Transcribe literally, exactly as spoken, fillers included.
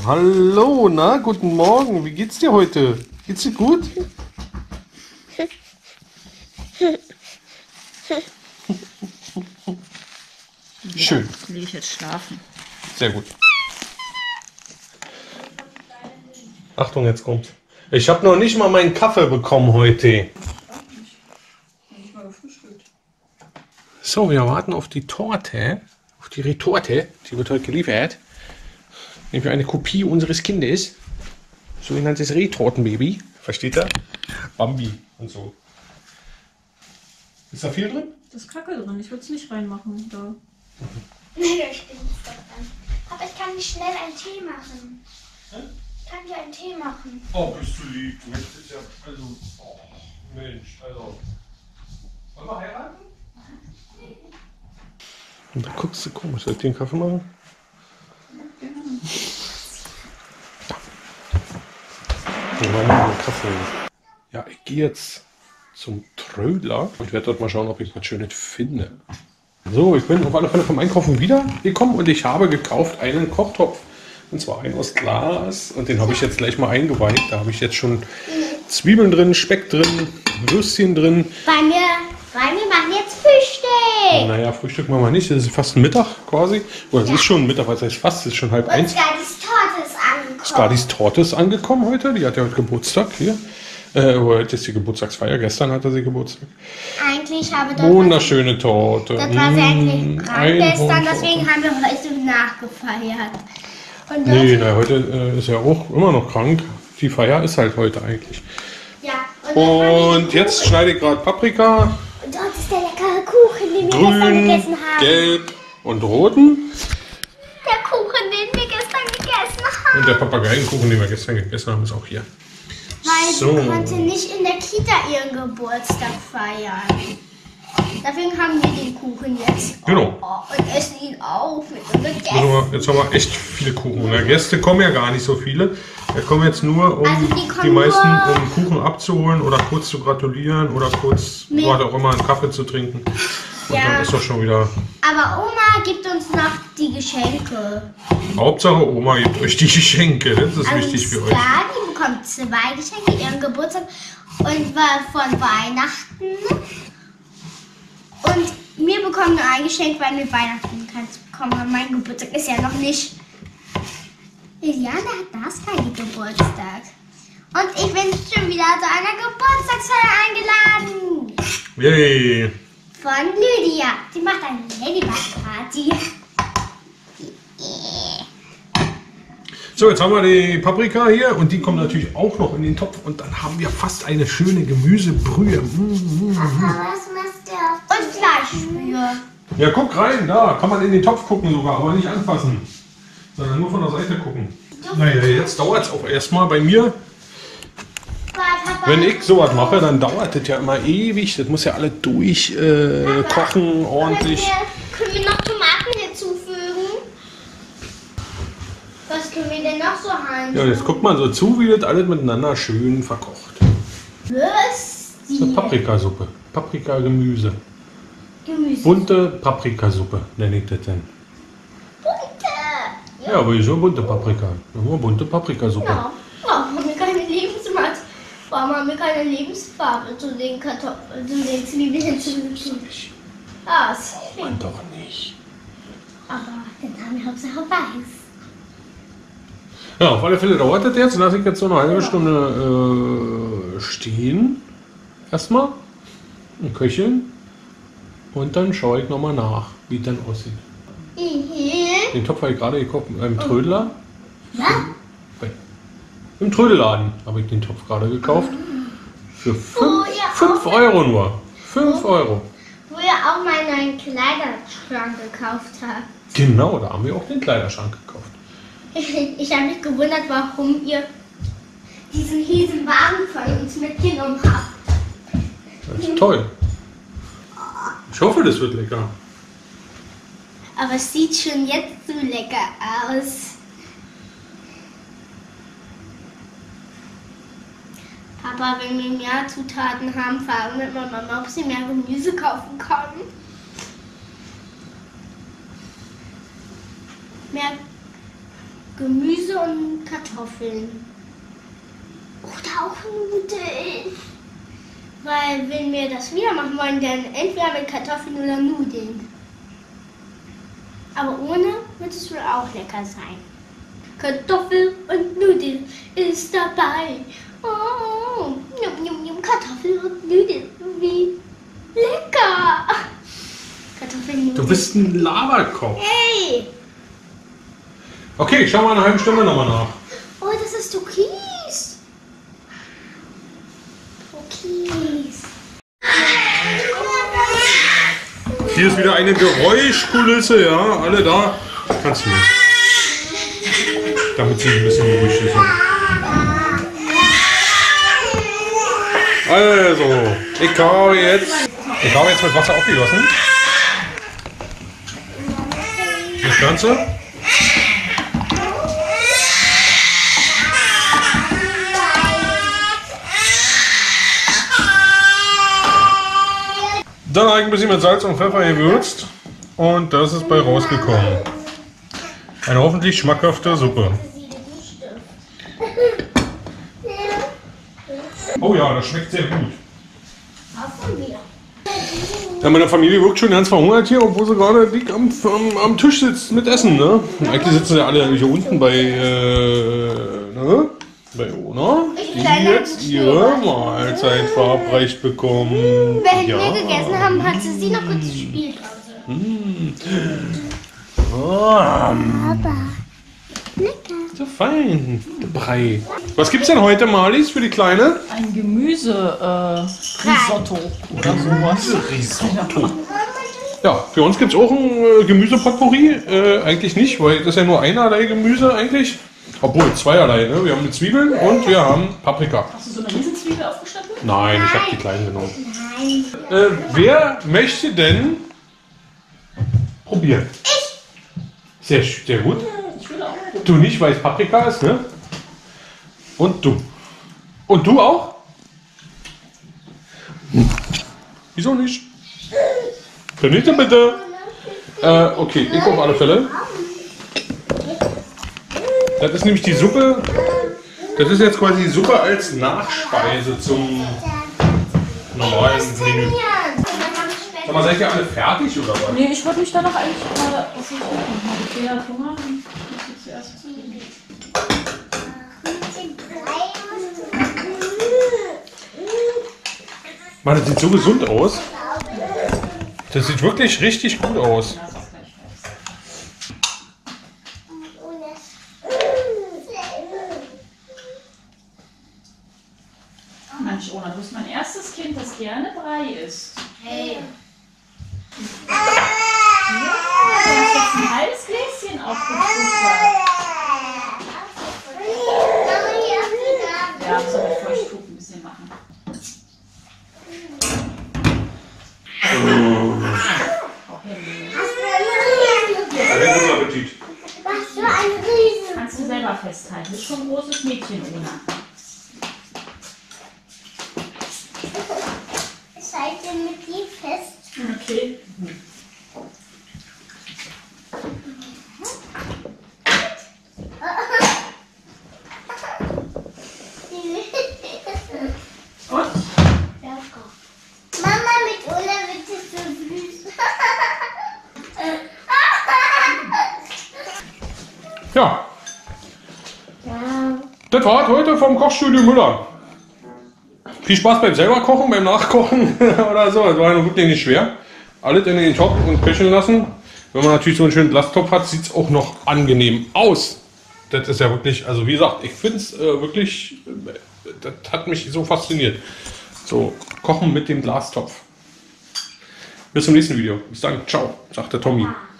Hallo, na, guten Morgen. Wie geht's dir heute? Geht's dir gut? Schön. Ja, will ich jetzt schlafen. Sehr gut. Achtung, jetzt kommt's. Ich habe noch nicht mal meinen Kaffee bekommen heute. Nicht mal gefrühstückt. So, wir warten auf die Torte, auf die Retorte. Die wird heute geliefert. Nämlich eine Kopie unseres Kindes. Sogenanntes Retortenbaby. Versteht ihr? Bambi und so. Ist da viel drin? Das ist Kacke drin, ich würde es nicht reinmachen. Da. Nee, da stimmt's doch dann. Aber ich kann nicht schnell einen Tee machen. Hm? Ich kann dir einen Tee machen. Oh, bist du lieb. Du möchtest ja, also, oh, Mensch, also. Wollen wir heiraten? Und da guckst du komisch. Soll ich dir einen Kaffee machen? Ja. Wir machen einen Kaffee. Ja, ich gehe jetzt zum Trödler. Ich werde dort mal schauen, ob ich was Schönes finde. So, ich bin auf alle Fälle vom Einkaufen wiedergekommen und ich habe gekauft einen Kochtopf. Und zwar einen aus Glas. Und den habe ich jetzt gleich mal eingeweiht. Da habe ich jetzt schon Zwiebeln drin, Speck drin, Würstchen drin. Bei mir, bei mir machen jetzt Frühstück. Naja, Frühstück machen wir nicht. Das ist fast ein Mittag quasi. Oder es ja. ist schon Mittag, was heißt fast, es ist schon halb Und eins. Skadis Torte ist angekommen. Skadis Torte ist angekommen heute. Die hat ja heute Geburtstag hier. Äh, heute ist die Geburtstagsfeier. Gestern hatte sie Geburtstag. Eigentlich habe ich Wunderschöne Torte. Das war sie eigentlich Mmh, krank gestern, Einhorntorte. deswegen haben wir heute nachgefeiert. Und Nee, dort- na, heute äh, ist ja auch immer noch krank. Die Feier ist halt heute eigentlich. ja, und, dann haben wir Und den jetzt Kuchen. schneide ich gerade Paprika. Und dort ist der leckere Kuchen, den wir gestern Grün, gegessen haben. gelb und roten. Der Kuchen, den wir gestern gegessen haben. Und der Papageienkuchen, den wir gestern gegessen haben, ist auch hier. Weil So. sie konnte nicht in der Kita ihren Geburtstag feiern. Deswegen haben wir den Kuchen jetzt. Genau. Oh, und essen ihn auch mit unseren Jetzt Gästen. haben wir, jetzt haben wir echt viele Kuchen. Na, Gäste kommen ja gar nicht so viele. Wir kommen jetzt nur, um Also die die, kommen meisten, nur- um Kuchen abzuholen oder kurz zu gratulieren oder kurz, Mit- was auch immer, einen Kaffee zu trinken. Und Ja. dann ist doch schon wieder. Aber Oma gibt uns noch die Geschenke. Hauptsache Oma gibt euch die Geschenke. Das ist Also wichtig für euch. Skadi bekommt zwei Geschenke, ihren Geburtstag und war von Weihnachten. Und wir bekommen nur ein Geschenk, weil wir Weihnachten keins bekommen haben. Mein Geburtstag ist ja noch nicht. Liliane hat das keinen Geburtstag. Und ich bin schon wieder zu einer Geburtstagsfeier eingeladen. Yay! Von Lydia. Die macht eine Ladybug-Party. So, jetzt haben wir die Paprika hier und die kommt natürlich auch noch in den Topf und dann haben wir fast eine schöne Gemüsebrühe. Mm, mm. Was machst du? Und Fleischbrühe. Ja, guck rein, da kann man in den Topf gucken sogar, aber nicht anfassen, sondern nur von der Seite gucken. Naja, jetzt dauert es auch erstmal bei mir. Wenn ich sowas mache, dann dauert das ja immer ewig. Das muss ja alle durchkochen, äh, kochen, ordentlich. Können wir, können wir noch Tomaten hinzufügen? Was können wir denn noch so rein? Ja, jetzt guckt man so zu, wie das alles miteinander schön verkocht. Was? Das ist eine Paprikasuppe. Paprika-Gemüse. Gemüse. Bunte Paprikasuppe, nenne ich das denn. Bunte. Ja, aber so bunte Paprika. Nur bunte Paprikasuppe. Ja. Warum haben wir keine Lebensmat? Warum haben wir keine Lebensfarbe zu den Kartoffeln, zu den Zwiebeln hinzugefügt? Ah, das Man doch nicht. aber dann haben wir Hauptsache weiß. Ja, auf alle Fälle dauert das jetzt. Lasse ich jetzt so eine halbe Stunde äh, stehen. Erstmal. Und köcheln. Und dann schaue ich nochmal nach, wie es dann aussieht. Mhm. Den Topf habe ich gerade gekauft mit einem Trödler. Ja? Bei- Im Trödelladen habe ich den Topf gerade gekauft. Für Oh, ja, fünf Euro nur. fünf Euro. Wo ihr auch mal einen neuen Kleiderschrank gekauft habt. Genau, da haben wir auch den Kleiderschrank gekauft. Ich, ich habe mich gewundert, warum ihr diesen riesen Wagen von uns mitgenommen habt. Das ist toll. Ich hoffe, das wird lecker. Aber es sieht schon jetzt so lecker aus. Papa, wenn wir mehr Zutaten haben, fragen wir mal Mama, ob sie mehr Gemüse kaufen kann. Mehr Gemüse und Kartoffeln. Oder auch Nudeln. Weil wenn wir das wieder machen wollen, dann entweder mit Kartoffeln oder Nudeln. Aber ohne wird es wohl auch lecker sein. Kartoffel und Nudeln ist dabei. Oh, yum, yum, yum, Kartoffel und Nudeln. Wie lecker. Kartoffeln, Du bist ein Lavakoch. Hey. Okay, schauen wir eine halbe Stunde nochmal nach. Oh, das ist Türkis. Türkis. Hier ist wieder eine Geräuschkulisse, ja, alle da. Kannst du nicht. Damit sie ein bisschen ruhig sind. Also, ich habe jetzt, ich habe jetzt mit Wasser aufgegossen. Das Ganze. Dann habe ich ein bisschen mit Salz und Pfeffer gewürzt und das ist bei rausgekommen. Eine hoffentlich schmackhafte Suppe. Oh ja, das schmeckt sehr gut. Ja, meine Familie wirkt schon ganz verhungert hier, obwohl sie gerade dick am, am, am Tisch sitzt mit Essen. Ne? Und eigentlich sitzen ja alle hier unten bei, äh, ne? bei Ona, die jetzt ihre Mahlzeit verabreicht bekommen. Wenn ja. wir gegessen haben, hat sie sie noch kurz gespielt. Mmh. Oh. Lecker. So fein, der Brei. Was gibt's denn heute, Marlies, für die Kleine? Ein Gemüse-Risotto oder sowas. Risotto. Ja, für uns gibt's auch ein äh, Gemüsepotpourri. Äh, eigentlich nicht, weil das ist ja nur einerlei Gemüse eigentlich. Obwohl, zweierlei, ne? Wir haben eine Zwiebeln und wir haben Paprika. Hast du so eine Riesenzwiebel aufgeschnitten? Nein, ich habe die kleinen genommen. Nein. Äh, wer möchte denn probieren? Ich. Sehr, sch- sehr gut. Ich will auch probieren. Du nicht, weil es Paprika ist, ne? Und du. Und du auch? Hm. Wieso nicht? Benita bitte. Äh, okay, ich auf alle Fälle. Das ist nämlich die Suppe. Das ist jetzt quasi die Suppe als Nachspeise zum normalen Menü. Sag mal, seid ihr alle fertig oder was? Nee, ich wollte mich da noch eigentlich gerade was ich machen. Ich habe Hunger. Ich muss jetzt zuerst zu. Mann, das sieht so gesund aus. Das sieht wirklich richtig gut aus. Mensch, Ona, du bist mein erstes Kind, das gerne Brei isst. Hey. Ja, du hast jetzt ein heiles Gläschen aufgefuttert. Ja, soll ich Feuchttuch ein bisschen machen. Auch Guten Appetit. Was für ein Riesen. kannst du selber festhalten. Du bist schon ein großes Mädchen, Ona. Ich halte mit dir fest. Okay. Und? Mama, mit Ola wird es so süß. Ja, Ja. das war's heute vom Kochstudio Müller. Viel Spaß beim selber kochen, beim Nachkochen oder so. Das war ja wirklich nicht schwer. Alles in den Topf und köcheln lassen. Wenn man natürlich so einen schönen Glastopf hat, sieht es auch noch angenehm aus. Das ist ja wirklich, also wie gesagt, ich finde es äh, wirklich, äh, das hat mich so fasziniert. So, kochen mit dem Glastopf. Bis zum nächsten Video. Bis dann, ciao, sagt der Tommy.